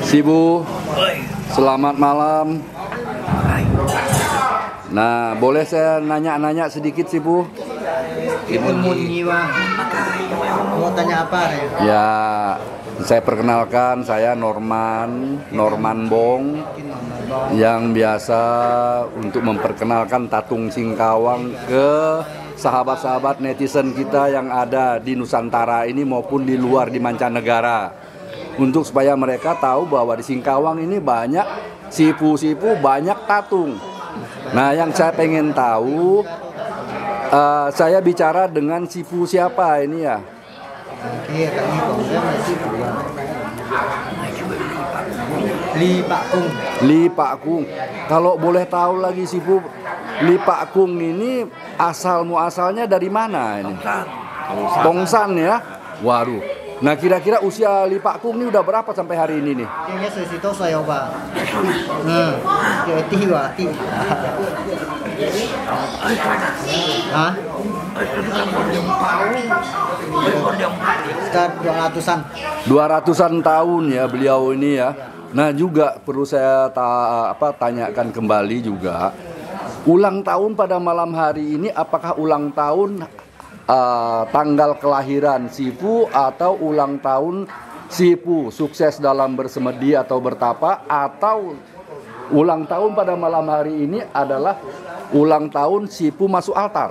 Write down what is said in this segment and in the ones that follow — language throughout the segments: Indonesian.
Sibu, selamat malam. Nah, boleh saya nanya-nanya sedikit, Sibu? Ilmu jiwa. Mau tanya apa? Ya, saya perkenalkan, saya Norman Bong, yang biasa untuk memperkenalkan tatung Singkawang ke sahabat-sahabat netizen kita yang ada di Nusantara ini maupun di luar, di mancanegara. Untuk supaya mereka tahu bahwa di Singkawang ini banyak sipu-sipu, banyak tatung. Nah, yang saya pengen tahu, saya bicara dengan sipu siapa ini ya? Li Pak Kung. Kalau boleh tahu lagi sipu Li Pak Kung ini asal muasalnya dari mana ini? Tongsan ya. Waduh. Nah, kira-kira usia Li Pak Kung ini udah berapa sampai hari ini nih? Ini sesuatu saya Pak. Hah? Sekitar 200-an. 200-an tahun ya beliau ini ya. Nah, juga perlu saya tanyakan kembali juga. Ulang tahun pada malam hari ini apakah ulang tahun tanggal kelahiran Sipu atau ulang tahun Sipu sukses dalam bersemedi atau bertapa, atau ulang tahun pada malam hari ini adalah ulang tahun Sipu masuk altar?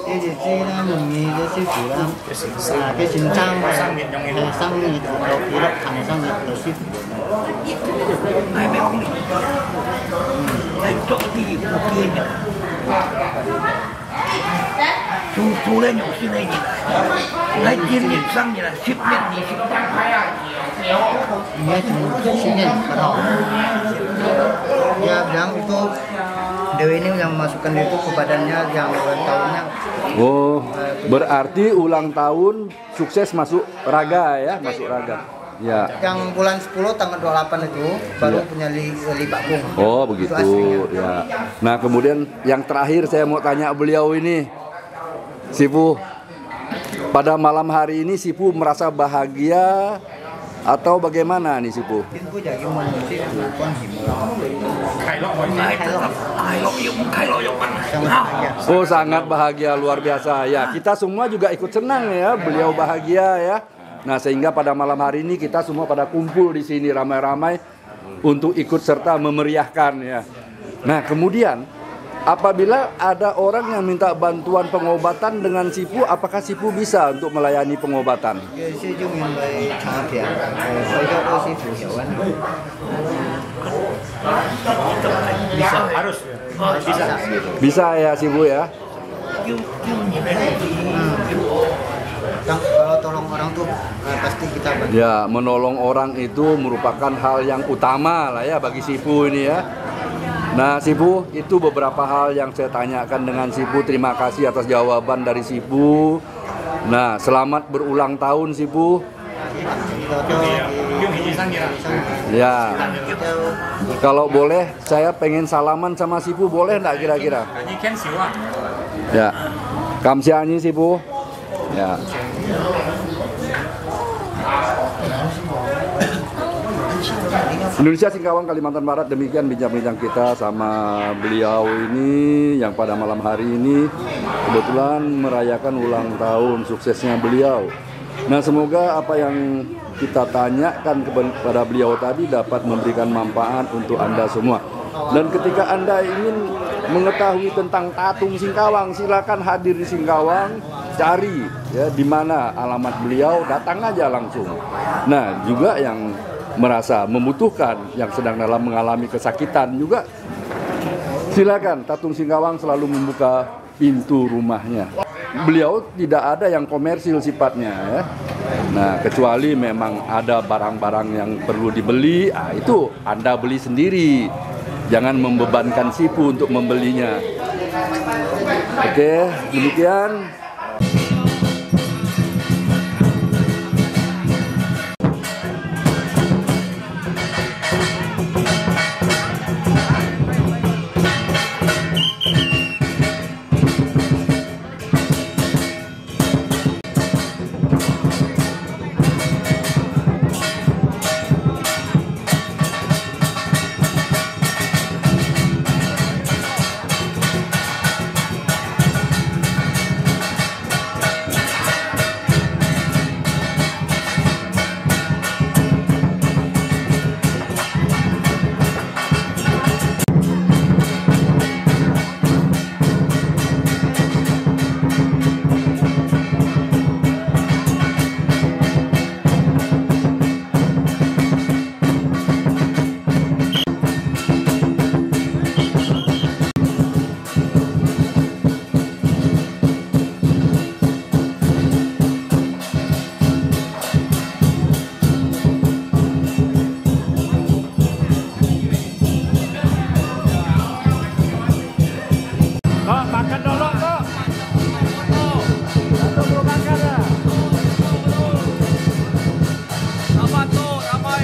Tulen yung sinay nila. Kahit din sang nila, 10 men, 20 men. Dia bilang itu Dewi ini yang masukkan itu ke badannya yang ulang tahunnya. Oh, berarti ulang tahun sukses masuk raga ya, masuk raga. Ya. Yang bulan 10 tanggal 28 itu baru punya Li Pak Kung. Oh, begitu ya. Nah, kemudian yang terakhir saya mau tanya beliau ini, Sipu, pada malam hari ini Sipu merasa bahagia atau bagaimana nih Sipu? Oh, sangat bahagia, luar biasa ya. Kita semua juga ikut senang ya, beliau bahagia ya. Nah, sehingga pada malam hari ini kita semua pada kumpul di sini ramai-ramai untuk ikut serta memeriahkan ya. Nah, kemudian apabila ada orang yang minta bantuan pengobatan dengan Sipu, apakah Sipu bisa untuk melayani pengobatan? Bisa, harus. Bisa ya Sipu ya. Kalau tolong orang tuh pasti kita bantu. Ya, menolong orang itu merupakan hal yang utama lah ya bagi Sipu ini ya. Nah, Sipu, itu beberapa hal yang saya tanyakan dengan Sipu. Terima kasih atas jawaban dari Sipu. Nah, selamat berulang tahun Sipu. Ya, kalau boleh saya pengen salaman sama Sipu, boleh enggak kira-kira? Ya, kamsianya Sipu. Ya. Indonesia Singkawang Kalimantan Barat, demikian bincang-bincang kita sama beliau ini yang pada malam hari ini kebetulan merayakan ulang tahun suksesnya beliau. Nah, semoga apa yang kita tanyakan kepada beliau tadi dapat memberikan manfaat untuk Anda semua. Dan ketika Anda ingin mengetahui tentang tatung Singkawang, silakan hadir di Singkawang, cari ya di mana alamat beliau, datang aja langsung. Nah, juga yang merasa membutuhkan, yang sedang dalam mengalami kesakitan juga, silakan. Tatung Singkawang selalu membuka pintu rumahnya. Beliau tidak ada yang komersil sifatnya ya. Nah, kecuali memang ada barang-barang yang perlu dibeli, itu Anda beli sendiri. Jangan membebankan Sipu untuk membelinya. Oke, demikian. makan dulu kok. Satu belum makan ya. Apa tuh, ramai.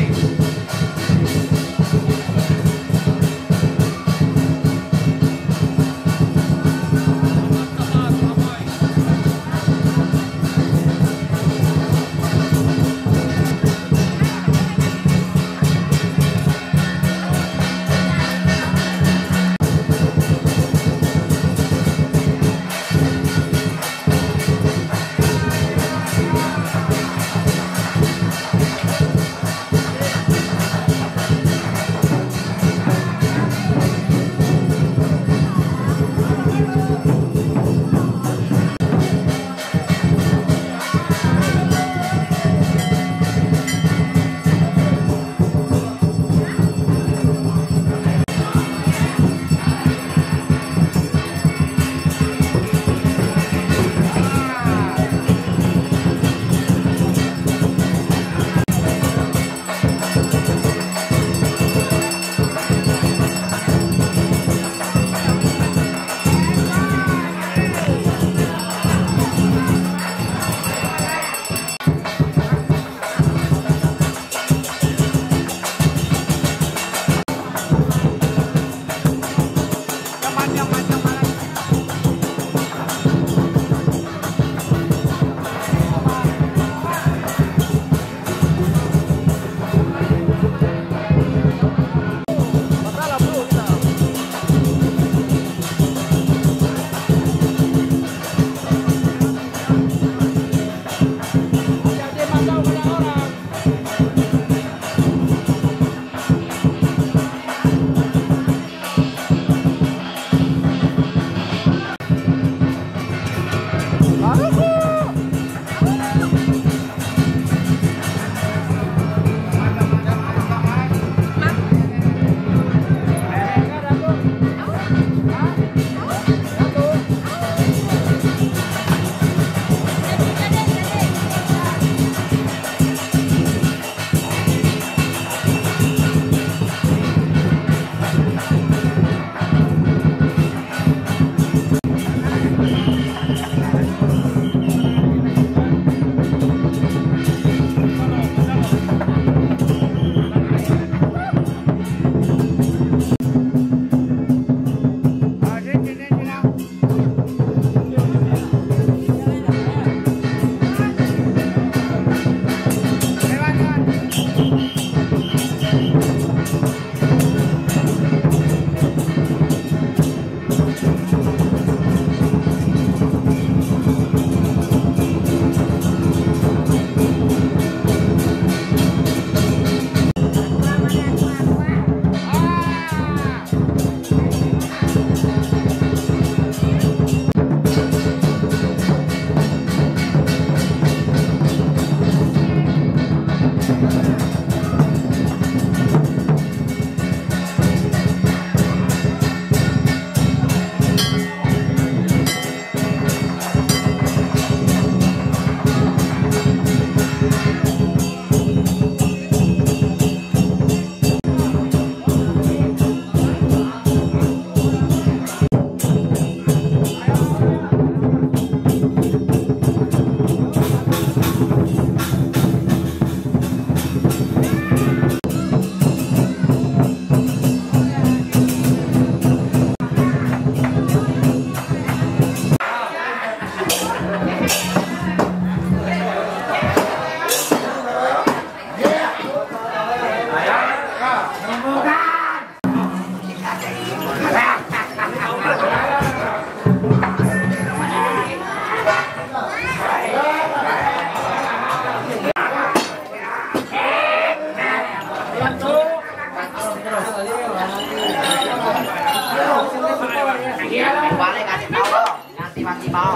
Balik kasih tahu, nanti masih mau.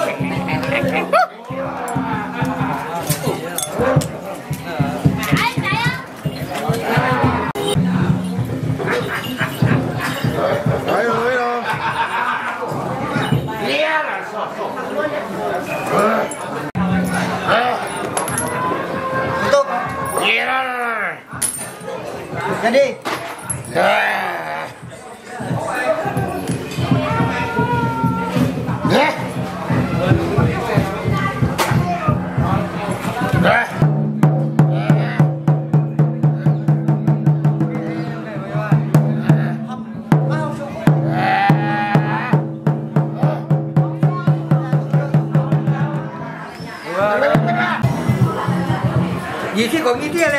Ayo, ayo. Tutup. Jadi. 20 còn 20 nè.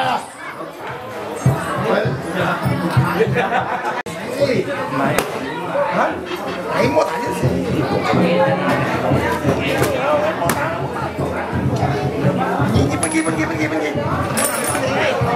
Hả? Hãy mua tại cái gì? Pergi.